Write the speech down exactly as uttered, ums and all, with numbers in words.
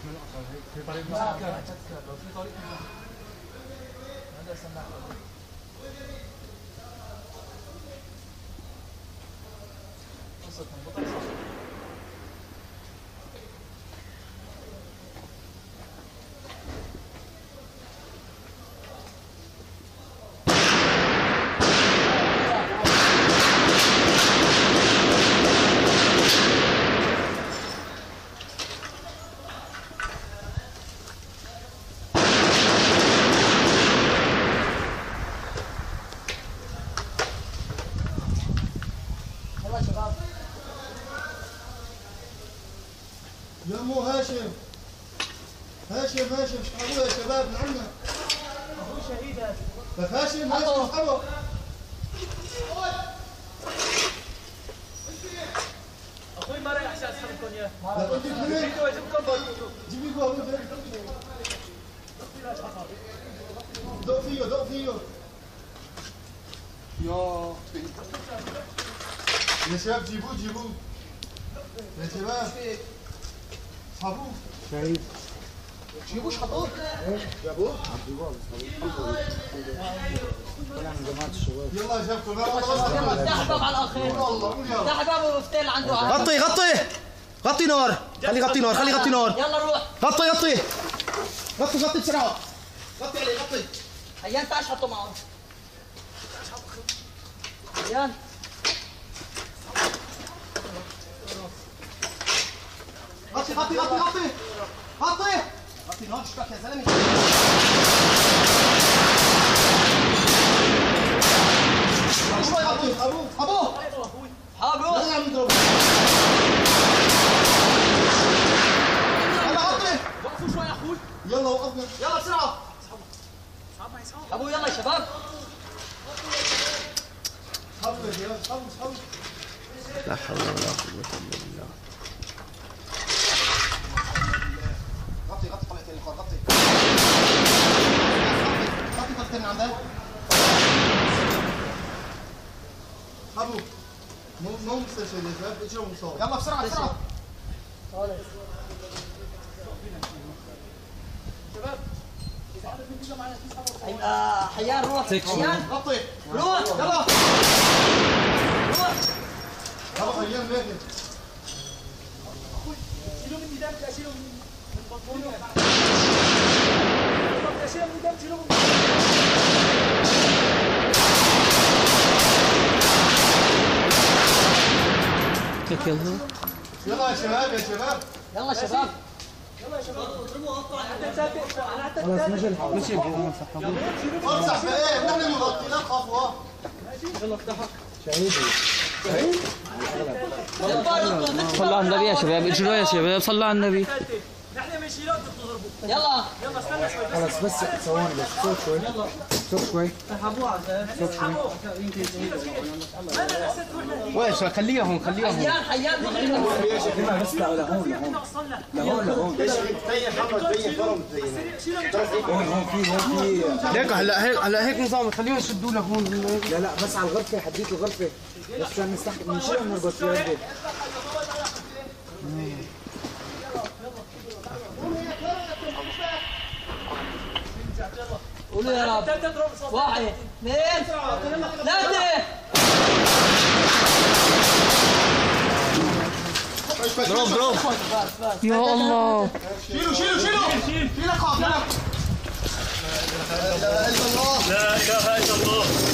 في طريق لا تذكر لو في طريق هذا سماح قصة منبطع صح. يا مو هاشم هاشم هاشم اشحبوه يا شباب نعمنا ابوي شهيد هذا لك هاشم هاشم اشحبوه اخوي ما رايح عشان اسحبكم اياه لك انت منين؟ جيبوا جيبكم جيبي جوا دق فيه دق فيه يا يا شباب جيبوه جيبوه يا شباب صابوه شهيد جيبوش حطوه جابوه طلع من جماعة الشباب. يلا يا شباب يلا افتح الباب على الاخير افتح الباب والمفتاح اللي عنده غطي غطي غطي نار خلي غطي نار خلي غطي نار يلا روح غطي غطي غطي غطي بسرعة غطي عليه غطي حيان تعال حطه معه حيان غطي غطي غطي غطي غطي غطي نار شبك يا زلمة ابوه ابوه ابوه حابه يلا عم نضربه يلا غطي وقفوا شوي يا اخوي يلا وقفنا يلا بسرعة ابو يلا يا شباب حبوا يا شباب حبوا حبوا لا حول ولا قوة إلا بالله غطي غطي طلعتين الخوار غطي غطي غطي من عندك حبوا مو مو مستشفى يا شباب اجروا مصاب يلا بسرعة بسرعة آه، حيان روح حيان غطي روح يلا روح يلا خلينا ناكل شيلوا من ايدك شيلوا من بطنونه شيلوا من ايدك شيلوا من يلا يلا يا شباب يا شباب يلا يا شباب يلا يا شباب اضربوا قطعوا على حتى تثبت على حتى خلاص مشي الحال مشي ارجع في ايه نحن نغطي لا تخافوا ها شهيد صلوا على النبي يا شباب اجروا يا شباب صلوا على النبي نحن بنشيلها انتوا بتضربوا يلا يلا استنى شوي بس خلاص بس ثواني بس صوت شوي صوت شوي صوت شوي انا نسيت روحنا وين شو خليها هون خليها هون حيان حيان لما بس لهون لهون وصلنا لهون لهون تبين محمد تبين ضرب تبين هون هون في هون في ليك هلا هيك هلا هيك نظام خليهم يشدوا لك هون لا لا بس على الغرفة حديت الغرفة بس عشان نستحق نشيل ونربط فيها البيت قولوا يا رب واحد اثنين ثلاثة ضرب ضرب يا الله شيلوا شيلوا شيلوا شيلوا خاف لا اله الا الله لا اله الا الله